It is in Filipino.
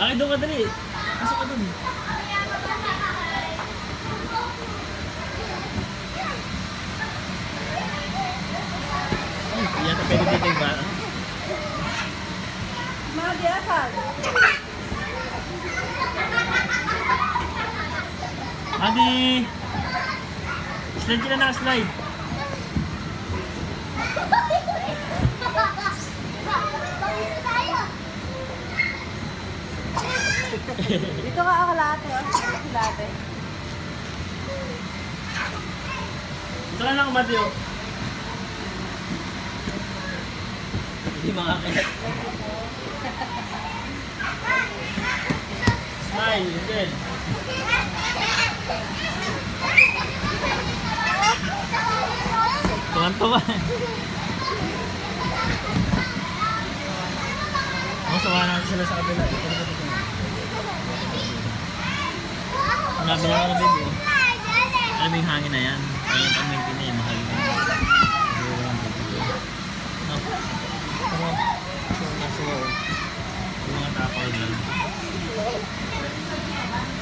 Akin doon ka dali. Pasok ka doon. Ay, yata pwede dito yung bata. Mga diyasan. Adi! Slide ka na naka-slide. Dito ka ako lahat eh. Lahat eh. Ito ka lang kumati oh. Hindi makakayat. Smile, good. Tuwan-tuwa. Sawa natin sila sa kabila. Sinabi na ako na baby. Alam mo yung hangin na yan. Ayun ang pamilya na yan. Mahal na yan. Pero, yung mga takaw lang.